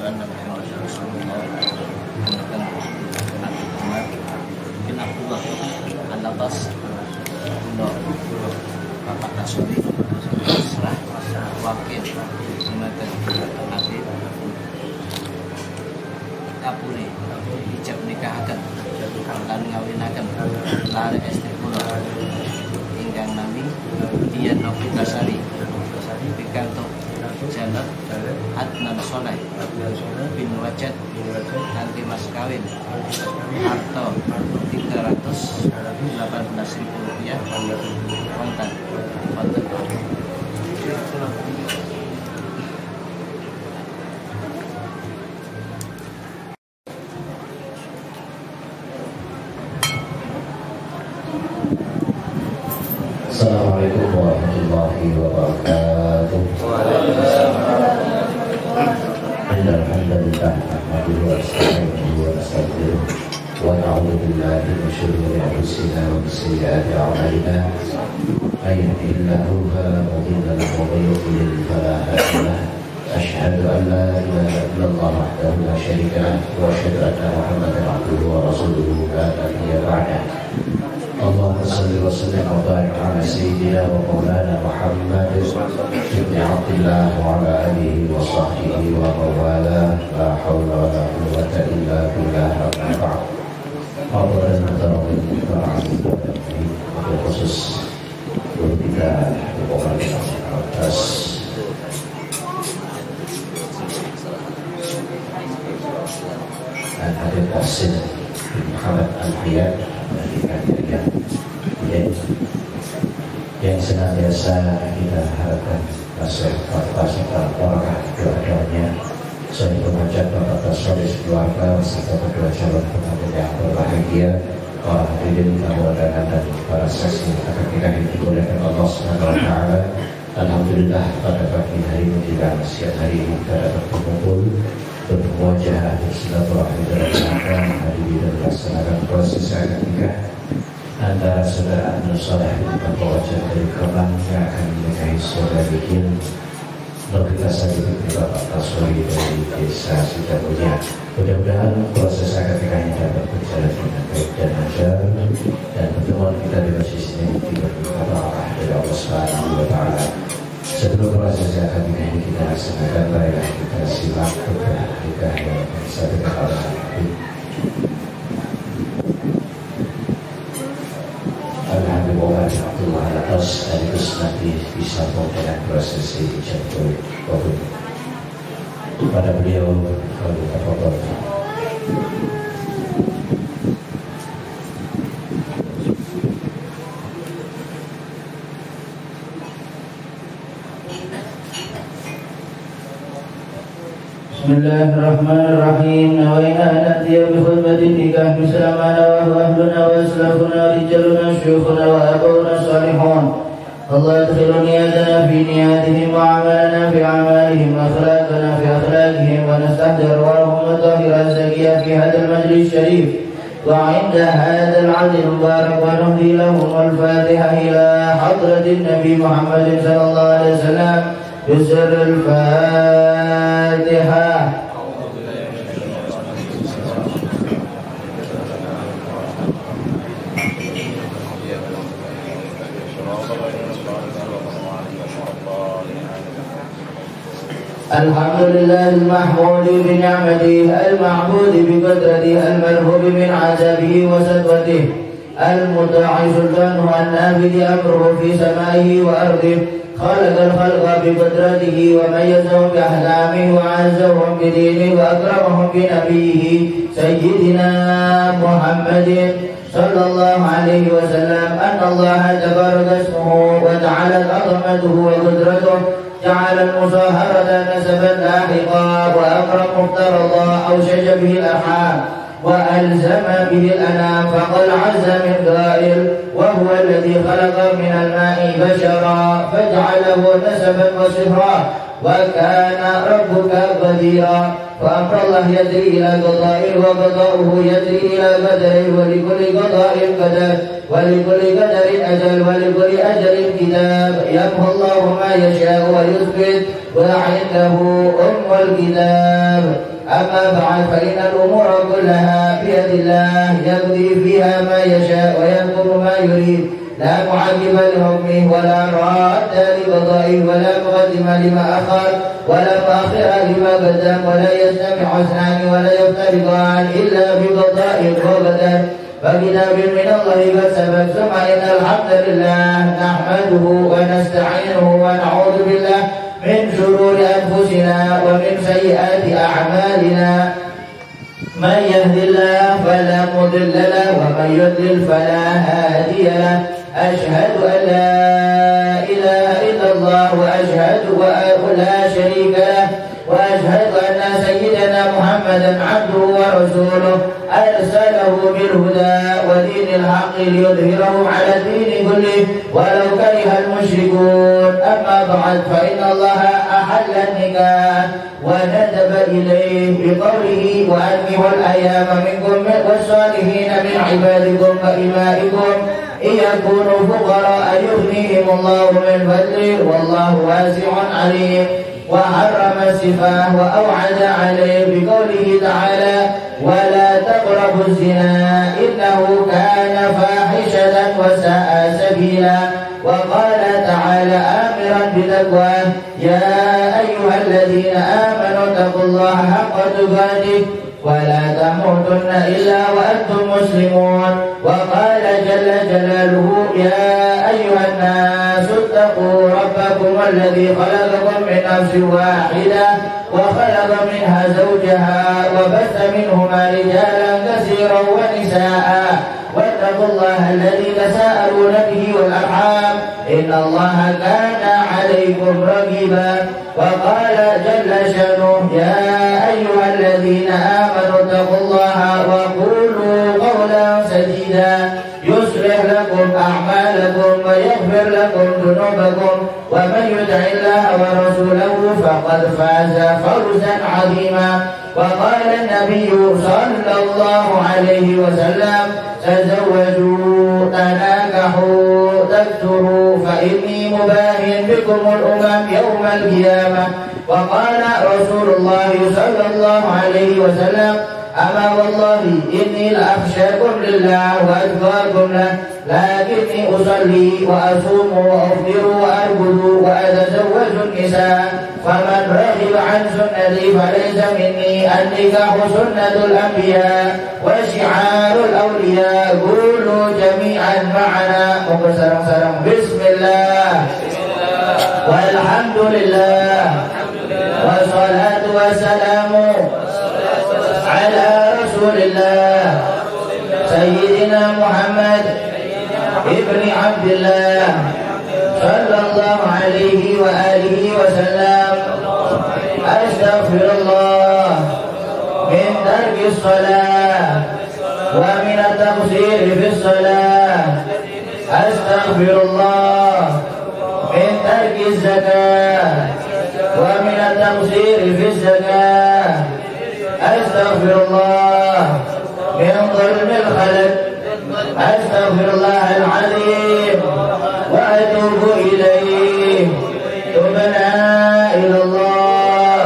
anna Muhammadan Rasulullah. Bin Abdullah Al-Abbas Bapak Nasuri Serah Wakil Memakan Habib Kapuri Ijab nikahaken lan ngawinaken lare estri kula ingkang nami Dian Novitasari pikantuk Janet Adnan Soleh bin Wajad nanti mas kawin harta Rp318.000 kontan. Assalamualaikum warahmatullahi wabarakatuh. Alhamdulillah nahmaduhu wa nasta'inuhu wa nastaghfiruh wa na'udzu billahi min shururi anfusina wa min sayyiati a'malina. May yahdihillahu fala mudilla lahu wa may yudlil fala hadiya lahu. Asyhadu an la ilaha illallah wahdahu la syarika lahu wa asyhadu anna Muhammadan abduhu wa rasuluhu la nabiyya ba'dahu. Allahumma salli wa sallim wa barik ala sayyidina wa maulana Muhammad ibn Abdillah wa ala alihi wa sahbihi wa mawala la hawla wa la quwwata illa billah amma ba'd. Hadirin hadirin para khusus guru kita Bupati atas dan Habib Qasim bin Muhammad Al-Hayat yang senantiasa kita harapkan nasib serta barakah doa-doanya saya mengajak Bapak Tasawuf keluarga serta kedua calon pengantin yang berbahagia, para hadirin tamu-undangan dan para saksi akan kita dimuliakan Allah Subhanahu wa taala. Alhamdulillah pada pagi hari menjelang siang hari ini kita dapat berkumpul berwajah bersilaturahmi dalam rangka menghadiri dan melaksanakan proses akad nikah antara saudara Abdul Saleh bin Wajah dari Kemang yang akan menikahi saudara Bikin Novita Sari bin Bapak Taswari dari Desa Sidamulia. Mudah-mudahan proses akad nikahnya dapat berjalan dengan baik dan lancar, dan pertemuan kita di masjid ini diberi barokah dari Allah Subhanahu wa taala. Sebelum proses akad nikah ini kita laksanakan, marilah kita simak nikah yang satu kepala hati. Alhamdulillah Abdullah atas sekaligus nanti bisa dengan prosesi jatuh kabul kepada beliau kalau kita foto. Bismillahirrahmanirrahim. Nawaina natiya bi khutbatin nikah bersama wa ahluna wa aslafuna rijaluna syukhuna wa abuna salihun. Allah adkhilu niyatana fi niyatihim wa amalana fi amalihim wa akhlaqana fi akhlaqihim wa nastahdir warahum tahira zakiyah fi hadal majlis syarif wa inda hadal adil mubarak wa nuhdi lahum al-fatiha ila hadratin Nabi Muhammad sallallahu alaihi wasallam بسر الفاتحة. الحمد لله المحمود بنعمته المعبود بقدرته المرهوب من عذابه وسطوته المطاع سلطانه النافذ أمره في سمائه وأرضه خلق الخلق بقدرته وميزهم بأحلامه وعزهم بدينه وأكرمهم بنبيه سيدنا محمد صلى الله عليه وسلم أن الله تبارك اسمه وتعالت عظمته وقدرته جعل المصاهرة نسبا لاحقا وأقرب مفترضا أوشج به الأرحام وألزم به الأنام فقد عز من قائل وهو الذي خلق من الماء بشرا فجعله نسبا وصهرا وكان ربك قديرا فأمر الله يجري إلى قضاء وقضاؤه يجري إلى قدر ولكل قضاء قدر ولكل قدر أجل ولكل أجل كتاب يمحو الله ما يشاء ويثبت وعنده أم الكتاب. أما بعد فإن الأمور كلها بيد الله يقضي فيها ما يشاء ويحكم ما يريد لا معقب لحكمه ولا راد لقضائه ولا مقدم لما أخر ولا مؤخر لما قدم ولا يجتمع اثنان ولا يفترقان إلا بقضاء وقدر فكتاب من الله قد سبق. ثم إن الحمد لله نحمده ونستعينه ونعوذ بالله من شرور أنفسنا ومن سيئات أعمالنا. من يهد الله فلا مضل له ومن يضلل فلا هادي له. أشهد أن لا إله إلا الله وأشهد أن لا شريك له وأشهد أن سيدنا محمدا عبده ورسوله أرسله بالهدى ودين الحق ليظهره على الدين كله ولو كره المشركون. أما بعد فإن الله أحل النكاح وندب إليه بقوله وأنكحوا الأيام منكم والصالحين من عبادكم وإمائكم إن يكونوا فقراء يغنيهم الله من فضله والله واسع عليم. وحرم السفاح وأوعد عليه بقوله تعالى ولا تقربوا الزنا إنه كان فاحشة وساء سبيلا. وقال تعالى آمرا بتقواه يا أيها الذين آمنوا اتقوا الله حق تقاته ولا تموتن إلا وأنتم مسلمون. وقال جل جلاله يا أيها الناس اتقوا ربكم الذي خلقكم من نفس واحدة وخلق منها زوجها وبث منهما رجالا كثيرا ونساء واتقوا الله الذي تساءلون به والأرحام إن الله كان عليكم رقيبا. وقال جل شأنه يا أيها الذين آمنوا اتقوا الله وقولوا قولا سديدا يصلح لكم أعمالكم ويغفر لكم ذنوبكم ومن يطع الله ورسوله فقد فاز فوزا عظيما. وقال النبي صلى الله عليه وسلم تزوجوا تناكحوا تكثروا فإني مباهن بكم الأمم يوم القيامة. وقال رسول الله صلى الله عليه وسلم أما والله إني لأخشاكم لله وأتقاكم له لكني أصلي وأصوم وأفطر وأرقد وأتزوج النساء فمن رغب عن سنتي فليس مني. النكاح سنة الأنبياء وشعار الأولياء. قولوا جميعا معنا وسلام بسم الله والحمد لله والصلاة والسلام على رسول الله سيدنا محمد ابن عبد الله صلى الله عليه وآله وسلم. أستغفر الله من ترك الصلاة ومن التقصير في الصلاة. أستغفر الله من ترك الزكاة ومن التقصير في الزكاة. أستغفر الله من ظلم الخلق. أستغفر الله العظيم وأتوب إليه. تبنا إلى الله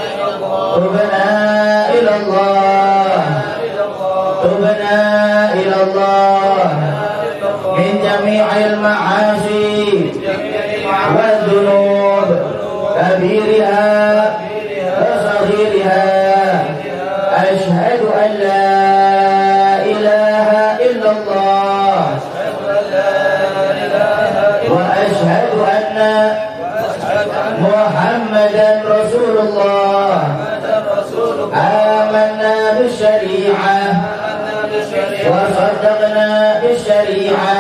تبنا إلى الله تبنا إلى الله من جميع المعاصي والذنوب كبيرها وصغيرها. أشهد أن لا إله إلا الله وأشهد أن محمدا رسول الله. آمنا بالشريعة وصدقنا بالشريعة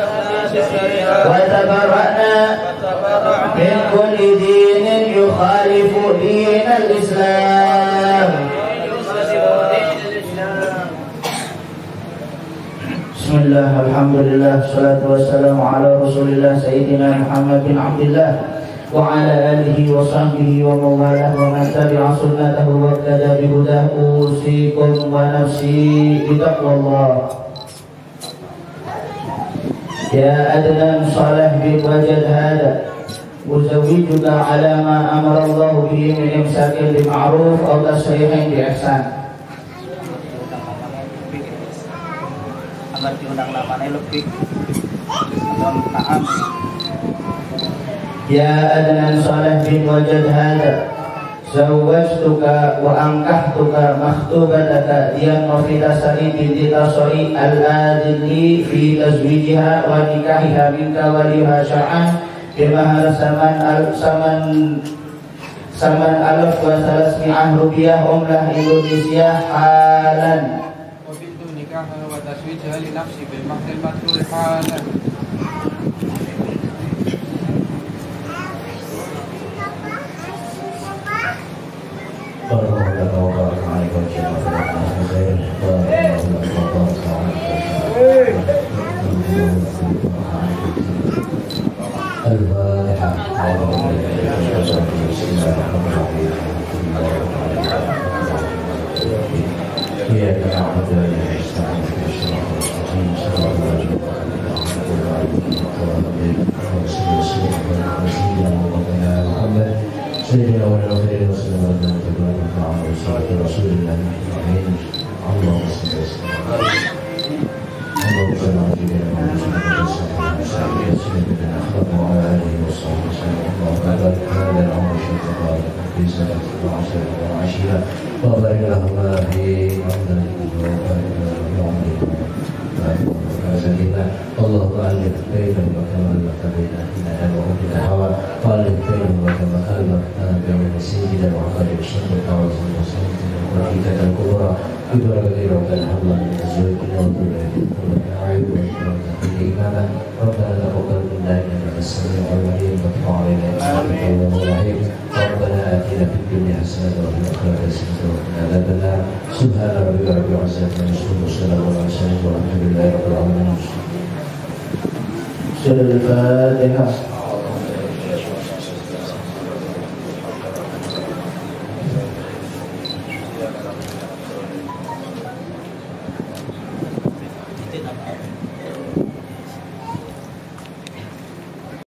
وتبرأنا من كل دين يخالف دين الإسلام. Bismillah, alhamdulillah, salatu wassalamu ala rasulillah Sayyidina Muhammad bin Abdullah wa ala alihi wa sahbihi wa mawalah wa man tabi'a sunnatahu wa iqtada bihudahu. Usikum wa nafsi bitaqwallah. يا أدنان صالح بن وجد هذا أزوجك على ما أمر الله به من إمساك بمعروف أو تسريح بإحسان. Agar diundang namanya lebih taat. Ya Adnan Saleh bin Wajad hada zawwajtuka wa ankahtuka makhtubataka diyan Nofita Sari binti Tasori al-adili fi tazwijiha wa nikahiha minka waliha sya'an bimahar saman alaf wa salasmi'ah rupiah umrah Indonesia halan وبنت نكاحها وتزويجها لنفسي بالمهر المذكور حالا. سيدنا ونبينا وسلم على رسول الله الأمين. اللهم صل وسلم اللهم صل على سيدنا محمد وعلى آله وصحبه وسلم. اللهم بارك هذا الأمر شكرا في سنة وعشرة وعشرة وبارك لهما في عمله وبارك لهما اللهم ألف بينهم وكما ألفت بين أهلنا وأهل الهوى وألف بينهم وكما ألفت بين سيدنا محمد صلى الله عليه وسلم والحجة الكبرى ببركة ربنا هب لنا من أزواجنا وذرياتنا قرة أعين واجعلنا إماما ربنا تقبل منا إنك أنت السميع العليم وتب علينا إنك أنت التواب الرحيم ربنا آتنا في الدنيا حسنة وفي الآخرة حسنة وقنا عذاب النار سبحان ربك رب العزة عما يصفون وسلام على المرسلين والحمد لله رب العالمين. الفاتحة.